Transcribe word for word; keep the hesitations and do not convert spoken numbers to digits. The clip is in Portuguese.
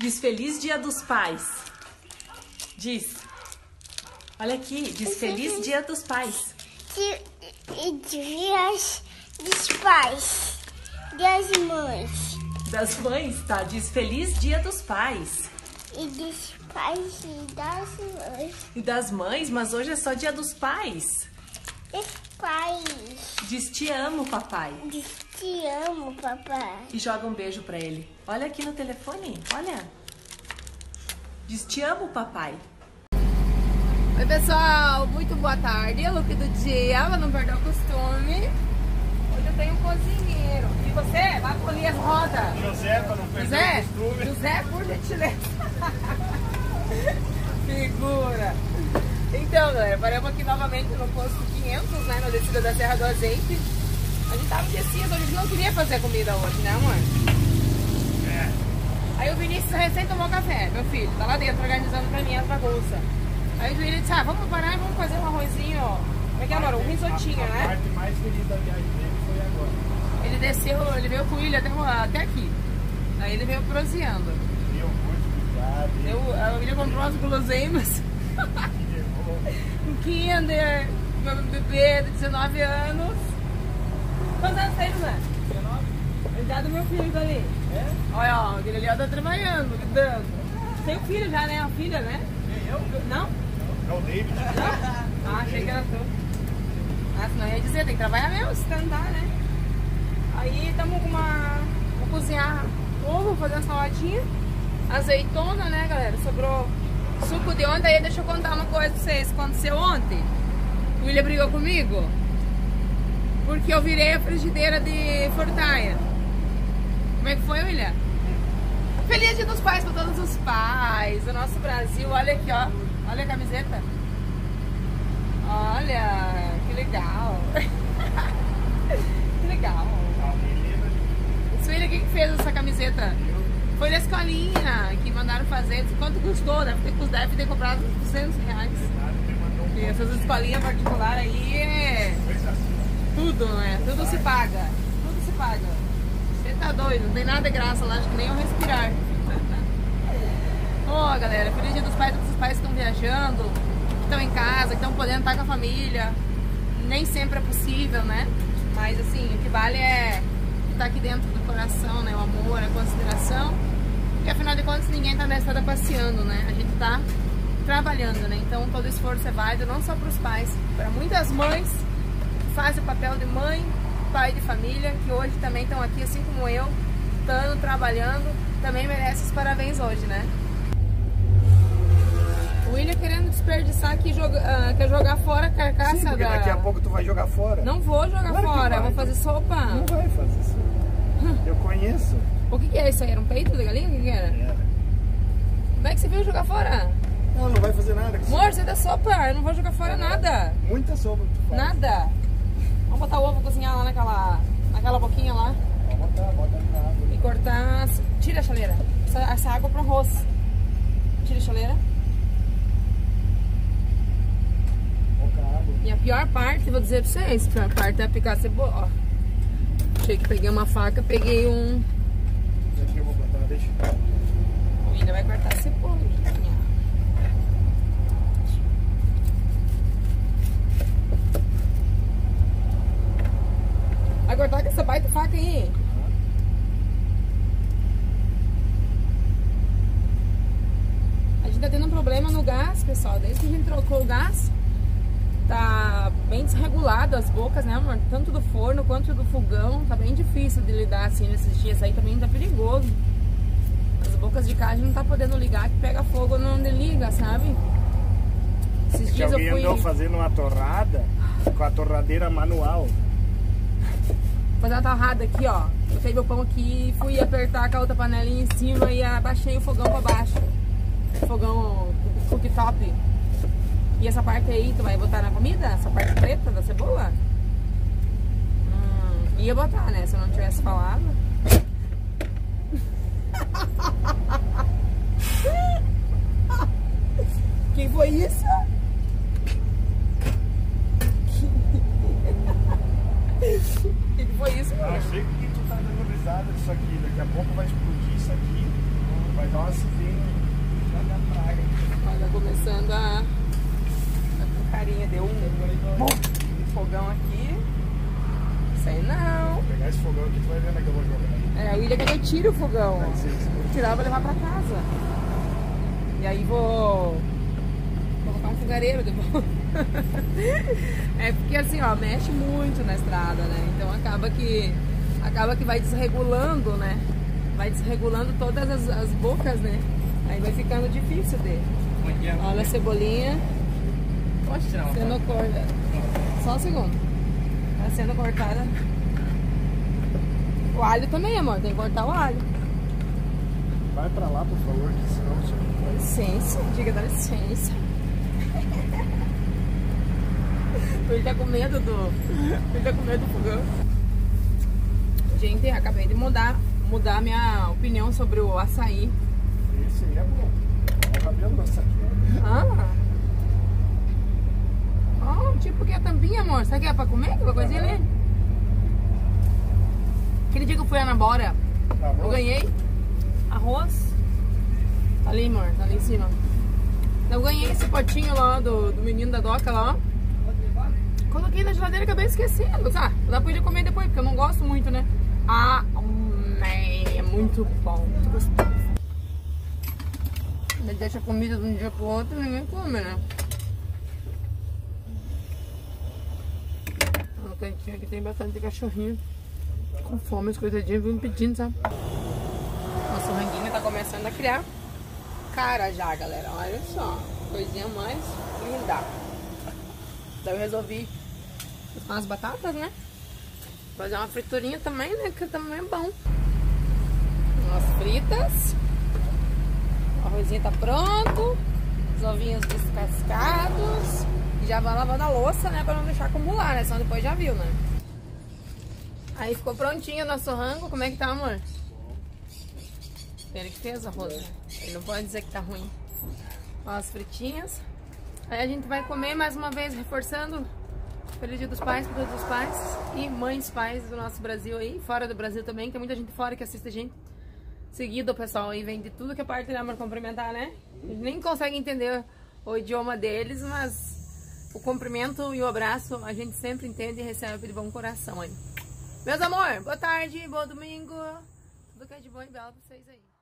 Diz Feliz Dia dos Pais. Diz. Olha aqui, diz Feliz Dia dos Pais. E dias dos pais, das mães. Das mães, tá? Diz Feliz Dia dos Pais. E dos pais e das mães. E das mães, mas hoje é só Dia dos Pais. Dos pais. Diz Te amo, papai. Diz Te amo, papai. E joga um beijo pra ele. Olha aqui no telefone, olha. Diz Te amo, papai. Oi pessoal, muito boa tarde, é o look do dia, pra não perder o costume. Hoje eu tenho um cozinheiro. E você, vai polir as rodas. José, pra não perder José? o costume. José, por gentileza. Figura. Então galera, paramos aqui novamente no posto quinhentos, né, na descida da Serra do Azeite. A gente tava descida, a gente não queria fazer comida hoje, né amor? É. Aí o Vinícius recém tomou café, meu filho, tá lá dentro organizando pra mim as bagunças. Aí o Juílio disse, ah, vamos parar e vamos fazer um arrozinho, ó. Como é que é, amor? Um risotinho, a, a né? A parte mais feliz da viagem dele foi agora. Ele desceu, ele veio com o William até, até aqui. Aí ele veio proseando. Deu muito cuidado. Eu, o William comprou umas guloseimas. Um Kinder, meu bebê de dezenove anos. Quantos anos tem, José? dezenove. A idade do meu filho tá ali. É? Olha, ó, aquele ali ó, tá trabalhando, gritando. Tem um filho já, né? Uma filha, né? Nem eu? Não? É o David. Ah, achei que era tu. Ah, senão eu ia dizer, tem que trabalhar mesmo, se tentar, né? Aí estamos com uma... Vou cozinhar ovo, fazer uma saladinha. Azeitona, né, galera? Sobrou suco de ontem. Aí deixa eu contar uma coisa pra vocês. Aconteceu ontem. O William brigou comigo. Porque eu virei a frigideira de fortaia. Como é que foi, William? Feliz Dia dos Pais para todos os pais do nosso Brasil. Olha aqui, ó. Olha a camiseta. Olha, que legal. Que legal. Suíra, quem que fez essa camiseta? Foi da escolinha que mandaram fazer. Quanto custou? Deve ter, deve ter comprado duzentos reais. E essas escolinhas particulares aí é tudo, né? Tudo se paga. Tudo se paga. Você tá doido, não tem nada de graça lá, acho que nem eu respirar. Ó, oh, galera, feliz Dia dos Pais, todos os pais que estão viajando, que estão em casa, que estão podendo estar com a família. Nem sempre é possível, né? Mas assim, o que vale é estar aqui dentro do coração, né? O amor, a consideração. E afinal de contas, ninguém tá na estrada passeando, né? A gente tá trabalhando, né? Então todo esforço é válido, não só para os pais, para muitas mães que fazem o papel de mãe, pai de família, que hoje também estão aqui, assim como eu, estando, trabalhando, também merece os parabéns hoje, né? O William querendo desperdiçar aqui, joga, uh, quer jogar fora a carcaça. Sim, porque da... daqui a pouco tu vai jogar fora. Não vou jogar Claro fora, vai. vou fazer sopa. Não vai fazer sopa. Eu conheço. O que que é isso aí? Era um peito de galinha? O que que era? Era. Como é que você veio jogar fora? Não, não vai fazer nada. com Amor, isso. você dá sopa, eu não vou jogar fora nada. Muita sopa que tu faz. Nada. Vamos botar o ovo cozinhar lá naquela, naquela boquinha lá. Pode botar, bota na água. E cortar... Tira a chaleira. Essa, essa água pro arroz. Tira a chaleira. Pouca água. E a pior parte, vou dizer pra vocês, a pior parte é picar a cebola. Ó. Achei que peguei uma faca, peguei um... Aqui eu vou botar, deixa. O William vai cortar a cebola. Vai cortar com essa baita faca aí. A gente tá tendo um problema no gás, pessoal. Desde que a gente trocou o gás, tá bem desregulado as bocas, né, amor? Tanto do forno quanto do fogão. Tá bem difícil de lidar assim nesses dias aí, também tá perigoso. As bocas de cá a gente não tá podendo ligar, que pega fogo não liga, sabe? Esses Que dias eu alguém fui andou fazendo uma torrada com a torradeira manual. fazer uma torrada aqui, ó. Botei meu pão aqui, fui apertar com a outra panelinha em cima e abaixei o fogão pra baixo. Fogão cooktop. E essa parte aí, tu vai botar na comida? Essa parte preta da cebola? Hum, ia botar, né? Se eu não tivesse falado. Quem foi isso? Quem foi isso, mano? Eu sei que tu tá dando risada disso aqui. Daqui a pouco vai explodir isso aqui. Vai dar um acidente. vem da praga. Olha, começando a... a carinha, deu um... Bom, um fogão aqui. Sei não. Vou pegar esse fogão aqui, tu vai vendo que eu vou jogar. É, o William quer que eu tire o fogão. Vai ser isso. Vou tirar, vou levar pra casa. E aí vou... vou colocar um fogareiro depois. É porque assim, ó, mexe muito na estrada, né? Então acaba que... acaba que vai desregulando, né? Vai desregulando todas as, as bocas, né? Aí vai ficando difícil dele. Olha a cebolinha. Pode tirar uma Sendo cortada. Só um segundo. Tá sendo cortada. O alho também, amor. Tem que cortar o alho. Vai pra lá, por favor, que senão... Dá licença. Diga, dá licença. Ele tá com medo do... Ele tá com medo do fogão. Gente, acabei de mudar, mudar minha opinião sobre o açaí. Esse aí é bom. O cabelo do açaí. Ah! Oh, tipo que é a tampinha, amor. Sabe que é pra comer? Aquela coisinha ali? Aquele dia que eu fui lá na Bora, Tá bom? eu ganhei arroz. Tá ali, amor. Tá ali em cima. Eu ganhei esse potinho lá do, do menino da Doca lá. Coloquei na geladeira e acabei esquecendo. Ah, dá pra ele comer depois, porque eu não gosto muito, né? Ah, hum, é muito bom. Muito gostoso. Ele deixa a comida de um dia pro outro e ninguém come, né? No cantinho aqui tem bastante cachorrinho. Com fome, os coitadinhos vão pedindo, sabe? Nossa, o ranguinho tá começando a criar cara já, galera. Olha só. Coisinha mais linda. Daí eu resolvi umas batatas, né? Fazer uma friturinha também, né? Que também é bom. Umas fritas. O arrozinho tá pronto. Os ovinhos descascados. E já vai lavando a louça, né? Pra não deixar acumular, né? Senão depois já viu, né? Aí ficou prontinho o nosso rango. Como é que tá, amor? Ele que fez o arroz, né? Ele não pode dizer que tá ruim. Ó, as fritinhas. Aí a gente vai comer mais uma vez, reforçando Feliz Dia dos Pais para todos os pais e mães pais do nosso Brasil aí, fora do Brasil também, que tem muita gente fora que assiste a gente. Seguido, o pessoal aí vem de tudo que é parte da para cumprimentar, né? A gente nem consegue entender o idioma deles, mas o cumprimento e o abraço a gente sempre entende e recebe de bom coração aí. Meus amor, boa tarde, bom domingo. Tudo que é de bom e belo pra vocês aí.